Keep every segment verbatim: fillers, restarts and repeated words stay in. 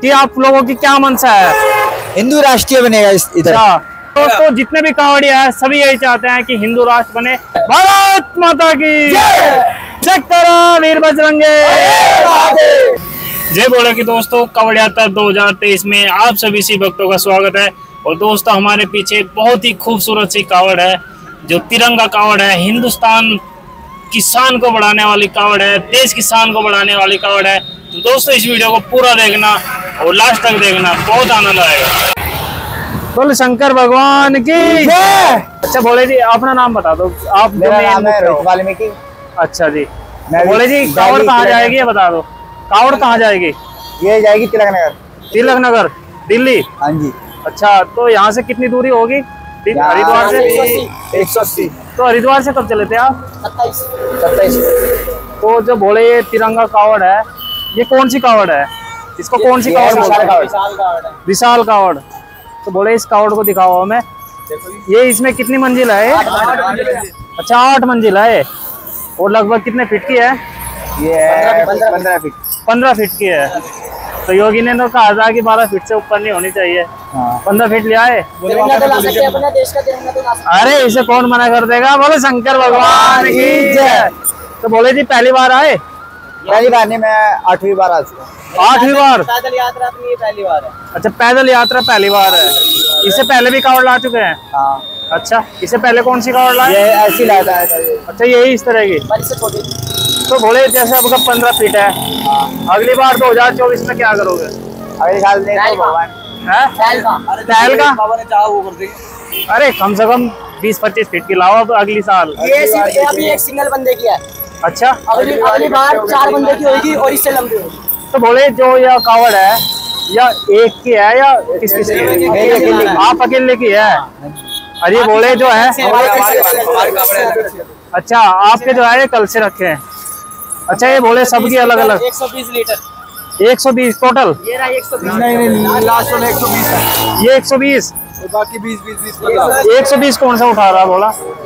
कि आप लोगों की क्या मंशा है? हिंदू राष्ट्रीय बनेगा इस इधर। तो, तो जितने भी कांवड़िया है सभी यही चाहते हैं कि हिंदू राष्ट्र बने। भारत माता की जय करो वीर बजरंगे। जय बोले कि दोस्तों कांवड़ यात्रा दो हज़ार तेईस में आप सभी सी भक्तों का स्वागत है। और दोस्तों हमारे पीछे बहुत ही खूबसूरत सी कांवड़ है जो तिरंगा कांवड़ है। हिंदुस्तान की शान को बढ़ाने वाली कांवड़ है, देश की शान को बढ़ाने वाली कांवड़ है। तो दोस्तों इस वीडियो को पूरा देखना और लास्ट तक देखना, बहुत आनंद आएगा। बोले शंकर भगवान की जय। अच्छा भोले जी अपना नाम बता दो आप। मेरा नाम है रोहित वाल्मीकि। अच्छा जी भोले जी कांवड़ कहाँ जाएगी ये बता दो। कांवड़ कहाँ जाएगी? ये जाएगी तिलक नगर। तिलक नगर दिल्ली। हाँ जी। अच्छा तो यहाँ से कितनी दूरी होगी हरिद्वार से? एक सौ अस्सी। तो हरिद्वार से कब चले थे आप? सत्ताईस सत्ताईस। तो जो भोले ये तिरंगा कांवड़ है ये कौन सी कांवड़ है? इसको कौन सी कांवड़ बोलते हैं? विशाल कांवड़। तो बोले इस कांवड़ को दिखाओ हमें। ये इसमें कितनी मंजिल है? अच्छा आठ मंजिल है। और लगभग कितने फीट की है? ये पंद्रह फीट। पंद्रह फीट की है। तो योगी ने तो कहा था कि बारह फीट से ऊपर नहीं होनी चाहिए। पंद्रह फीट ले आए। अरे इसे कौन मना कर देगा? बोले शंकर भगवान की जय। तो बोले जी पहली बार आए? पहली बार नहीं, मैं आठवीं बार आ चुका हूँ। आठवीं बार? पैदल यात्रा अपनी ये पहली बार है। अच्छा पैदल यात्रा पहली बार है। इससे पहले भी कांवड़ ला चुके हैं? हाँ। अच्छा इससे पहले कौन सी कांवड़ लाए? ये ऐसी लाता है। अच्छा यही इस तरह की। तो भोले जैसे आपका पंद्रह फीट है, अगली बार दो हजार चौबीस में क्या करोगे? अगले साल देखो भगवान टहल का। अरे कम से कम बीस पच्चीस फीट की लाओ अब अगली साल। ये अभी एक सिंगल बंदे की है। अच्छा अगली अगली बार चार बंदे की होगी और इससे लंबी होगी। तो बोले जो यह कांवड़ है या एक की है या किस किस की? आप अकेले की है? अरे बोले जो है अच्छा आपके जो है ये कल से रखे हैं। अच्छा ये बोले सबकी अलग अलग एक सौ बीस लीटर। एक सौ बीस टोटल? ये रहा एक सौ बीस। नहीं नहीं लास्ट में एक सौ बीस है। ये एक सौ बीस। बाकी बीस बीस बीस एक सौ बीस कौन सा उठा रहा बोला?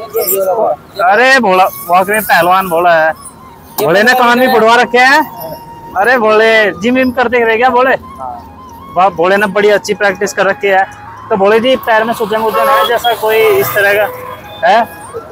अरे बोला वाकई में पहलवान बोला है। बोले ने कान भी बुढ़वा रखे हैं। अरे बोले जिम विम करते रहे क्या? बोले वाह बोले ने बड़ी अच्छी प्रैक्टिस कर रखी है। तो बोले जी पैर में सूजन वूजन है जैसा कोई इस तरह का है?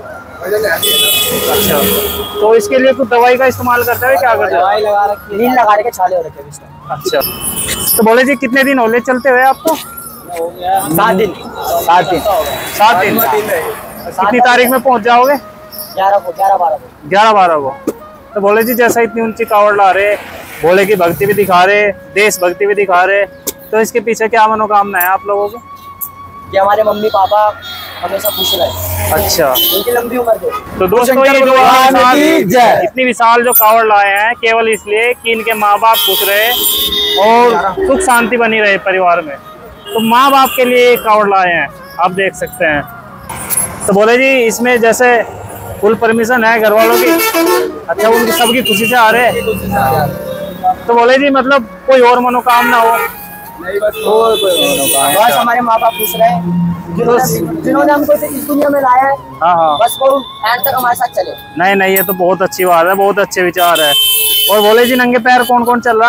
अच्छा तो इसके लिए कुछ दवाई का इस्तेमाल करते हैं क्या करते दवाई लगा रखी, नील लगा के छाले हो रखे हैं इसमें। अच्छा तो बोले जी कितने दिन होले चलते हुए आपको? सात दिन। सात दिन। सात दिन। कितनी तारीख में पहुंच जाओगे? ग्यारह को ग्यारह बारह को ग्यारह बारह को। तो बोले जी जैसा इतनी ऊंची कांवड़ ला रहे, भोले की भक्ति भी दिखा रहे, देश भक्ति भी दिखा रहे, तो इसके पीछे क्या मनोकामना है आप लोगों को? कि हमारे मम्मी पापा हमेशा खुश रहे। अच्छा उनकी लंबी उम्र दे। तो दोस्तों ये जो विशाल, इतनी विशाल जो कांवड़ लाए हैं केवल इसलिए कि इनके माँ बाप खुश रहे और सुख शांति बनी रहे परिवार में। तो माँ बाप के लिए कांवड़ लाए हैं आप देख सकते हैं। तो बोले जी इसमें जैसे फुल परमिशन है घर वालों की? अच्छा उनकी सबकी खुशी से आ रहे हैं। तो बोले जी मतलब कोई और मनोकामना हो? नहीं बस और कोई बस हमारे माँ बाप खुश रहे जिन्होंने जिन्होंने हमको इस दुनिया में लाया है। हाँ हाँ बस वो एंड तक हमारे साथ चले। नहीं नहीं ये तो बहुत अच्छी बात है, बहुत अच्छे विचार है। और बोले जी नंगे पैर कौन कौन चल रहा?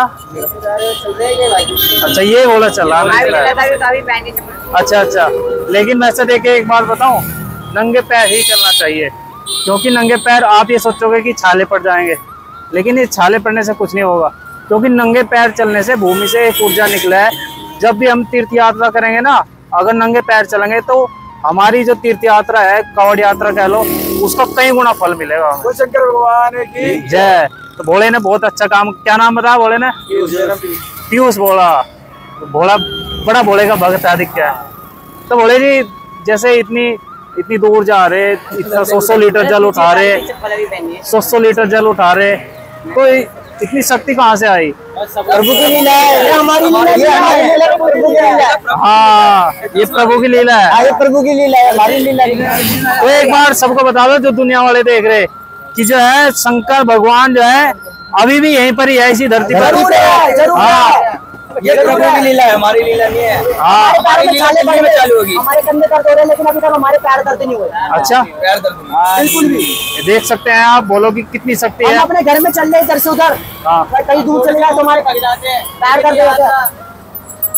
अच्छा ये बोला चल रहा। अच्छा अच्छा लेकिन वैसे देखे एक बात बताऊं, नंगे पैर ही चलना चाहिए क्योंकि नंगे पैर आप ये सोचोगे कि छाले पड़ जाएंगे, लेकिन ये छाले पड़ने से कुछ नहीं होगा क्योंकि नंगे पैर चलने से भूमि से एक ऊर्जा निकला है। जब भी हम तीर्थ यात्रा करेंगे ना, अगर नंगे पैर चलेंगे तो हमारी जो तीर्थ यात्रा है कांवड़ यात्रा कह लो उसका कई गुना फल मिलेगा। शंकर भगवान की जय। तो भोले ने बहुत अच्छा काम, क्या नाम बताया भोले ने? पीयूष बोला। तो भोला बड़ा भोले का भक्त अधिक क्या है। तो भोले जी जैसे इतनी इतनी दूर जा रहे, इतना सौ सौ लीटर जल उठा रहे, सौ सौ लीटर जल उठा रहे, तो इतनी शक्ति कहाँ से आई? प्रभु की लीला है। ये हमारी लीला है। ये हमारी लीला है। प्रभु की लीला है। हाँ ये प्रभु की लीला है। ये प्रभु की लीला है, हमारी लीला नहीं। तो एक बार सबको बता दो जो दुनिया वाले देख रहे कि जो है शंकर भगवान जो है अभी भी यहीं पर ही है इसी धरती पर। हाँ ये प्रभु की लीला है, हमारी लीला नहीं है। हाँ हमारे पैर में चालू होगी। हमारे कंधे दर्द हो रहे हैं लेकिन अभी तक हमारे पैर दर्द नहीं हुए। अच्छा पैर दर्द बिल्कुल भी। देख सकते हैं आप, बोलो कि कितनी शक्ति है। हम अपने घर में चल रहे इधर से उधर, हाँ कहीं दूर चले जाए तो हमारे पैर दर्द हो जाते हैं।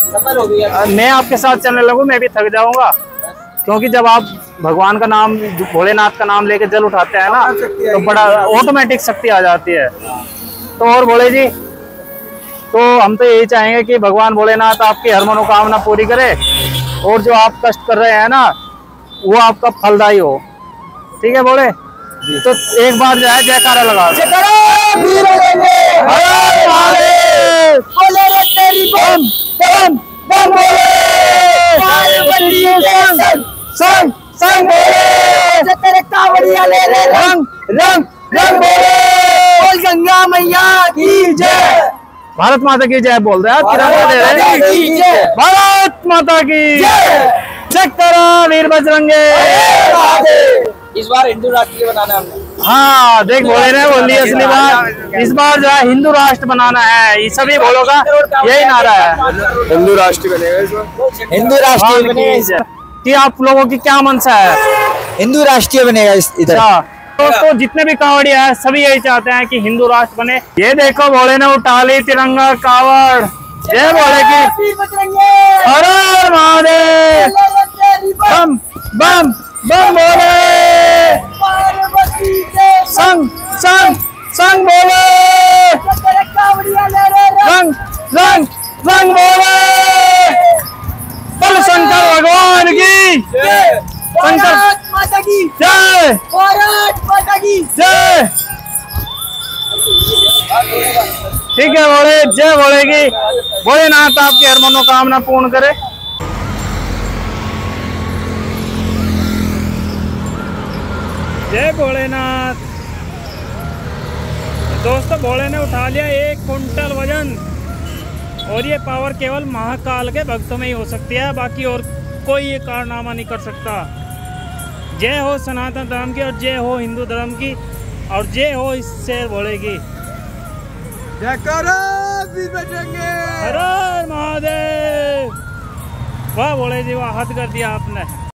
सफल हो गई। मैं आपके साथ चलने लगूं मैं भी थक जाऊंगा, क्योंकि जब आप भगवान का नाम, भोलेनाथ का नाम लेके जल उठाते हैं ना, तो बड़ा ऑटोमेटिक शक्ति आ जाती है। तो और भोले जी, तो हम तो यही चाहेंगे कि भगवान भोलेनाथ आपकी हर मनोकामना पूरी करे, और जो आप कष्ट कर रहे हैं ना वो आपका फलदायी हो। ठीक है भोले, तो एक बार जो है जयकारा लगा संग संग बोले तेरे कावड़िया ले ले रंग रंग रंग बोले गंगा मैया की जय, भारत माता की जय बोल रहे हैं, तिरंगा दे रहे हैं, भारत माता की जय करो वीर बजरंगे। इस बार हिंदू राष्ट्र बनाना है हमने। हाँ देख बोले रहे बोली असली बात, इस बार जो है हिंदू राष्ट्र बनाना है, ये सभी बोलो का यही नारा है, हिंदू राष्ट्र बनेगा इस बार। हिंदू राष्ट्रीय बनेगा। कि आप लोगों की क्या मनसा है? हिंदू राष्ट्रीय बनेगा इस इधर। अच्छा, तो, तो जितने भी कावड़िया है सभी यही चाहते हैं कि हिंदू राष्ट्र बने। ये देखो भोले ने उठा ली तिरंगा कावड़, ये बोले की हर हर महादेव, बम बम बम बोले, संग संग संग बोले, रंग रंग रंग बोले, बोल शंकर भगवान की, शंकर माता की जय, भारत माता की जय। ठीक है बोले, जय बोलेगी, भोलेनाथ आपकी हर मनोकामना पूर्ण करे। जय भोलेनाथ। दोस्तों भोले ने उठा लिया एक कुंटल वजन, और ये पावर केवल महाकाल के भक्तों में ही हो सकती है, बाकी और कोई ये कारनामा नहीं कर सकता। जय हो सनातन धर्म की, और जय हो हिंदू धर्म की, और जय हो इस शेर भोले की। जय करो वीर बजरंगे। हर हर महादेव। वाह भोले जी वाह, हद कर दिया आपने।